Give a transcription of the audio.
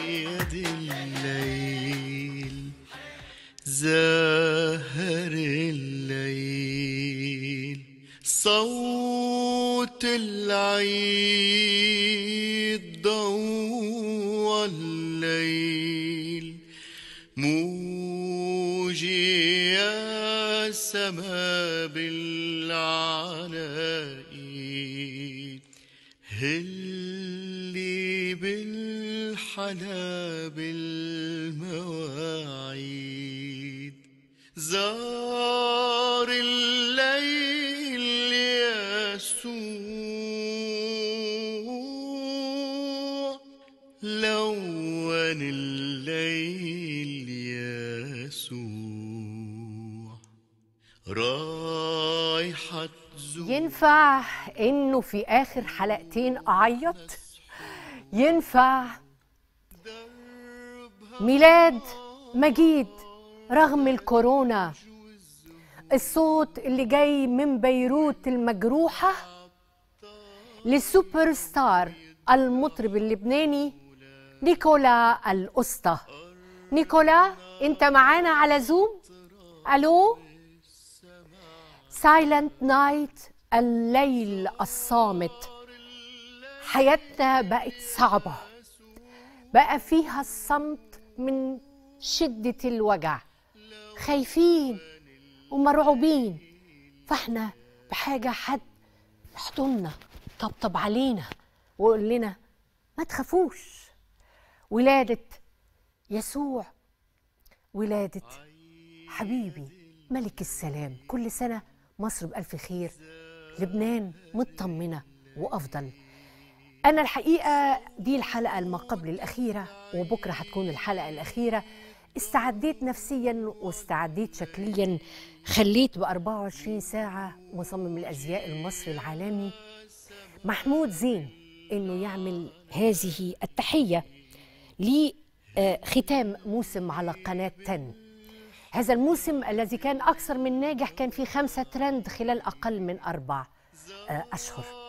يد الليل زاهر الليل صوت العيد ضوى الليل موجي يا سما بالعناقيد هلي بالحلا بالمواعيد زار الليل يسوع لون الليل يسوع رايحة ينفع انه في اخر حلقتين اعيط؟ ينفع ميلاد مجيد رغم الكورونا، الصوت اللي جاي من بيروت المجروحة للسوبر ستار المطرب اللبناني نيكولا الأسطى. نيكولا انت معانا على زوم؟ الو؟ سايلنت نايت، الليل الصامت. حياتنا بقت صعبة، بقى فيها الصمت من شدة الوجع، خايفين ومرعوبين، فاحنا بحاجة حد يحضننا طبطب علينا ويقول لنا ما تخافوش. ولادة يسوع، ولادة حبيبي ملك السلام. كل سنة مصر بألف خير، لبنان مطمنة وأفضل. أنا الحقيقة دي الحلقة ما قبل الأخيرة، وبكرة هتكون الحلقة الأخيرة. استعديت نفسياً واستعديت شكلياً، خليت ب24 ساعة مصمم الأزياء المصري العالمي محمود زين إنه يعمل هذه التحية لختام موسم على قناة 10. هذا الموسم الذي كان أكثر من ناجح، كان فيه 5 ترند خلال أقل من 4 أشهر.